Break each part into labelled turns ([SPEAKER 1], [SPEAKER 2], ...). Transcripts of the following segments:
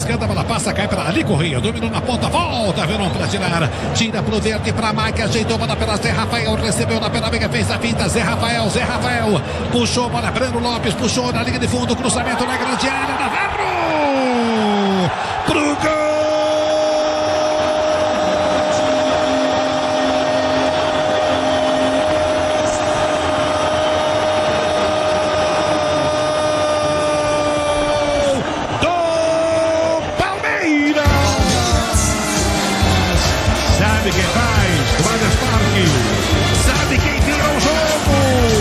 [SPEAKER 1] esquerda, a bola passa, cai para ali, Correia, dominou na ponta, volta, Verón para tirar, tira pro verde, para Mike, ajeitou a bola pela Zé Rafael, recebeu na pela mega, fez a finta, Zé Rafael, puxou a bola, Breno Lopes, puxou na linha de fundo, cruzamento na grande área, Navarro, pro gol! Sabe quem faz? Do Allianz Parque. Sabe quem virou o jogo?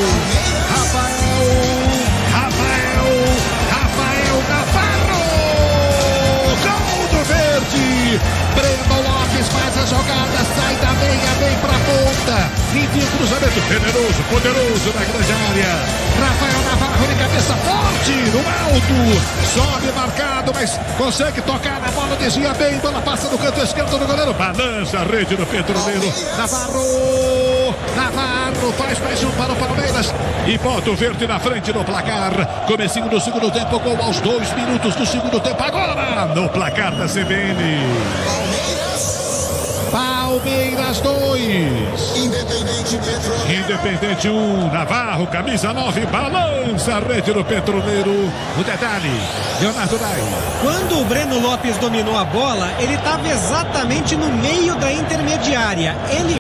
[SPEAKER 1] Rafael Navarro! Gol do Verde! Breno Lopes faz a jogada, sai da meia, vem pra ponta. Enfim, o cruzamento generoso, poderoso na grande área. Rafael Navarro de cabeça forte, no alto. Sobe marcado, mas consegue tocar na bola, desvia bem. Bola passa no canto esquerdo do goleiro. Balança a rede do Petroleiro. Navarro faz mais um para o Palmeiras. E bota o Verde na frente no placar. Comecinho do segundo tempo, gol aos 2 minutos do segundo tempo. Agora, no placar da CBN. Palmeiras 2. Independente 1. Navarro, camisa 9, balança a rede do Petroleiro. O detalhe, Leonardo Dai.
[SPEAKER 2] Quando o Breno Lopes dominou a bola, ele estava exatamente no meio da intermediária. Ele